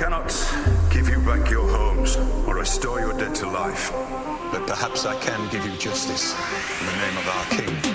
cannot give you back your homes or restore your dead to life. But perhaps I can give you justice in the name of our king.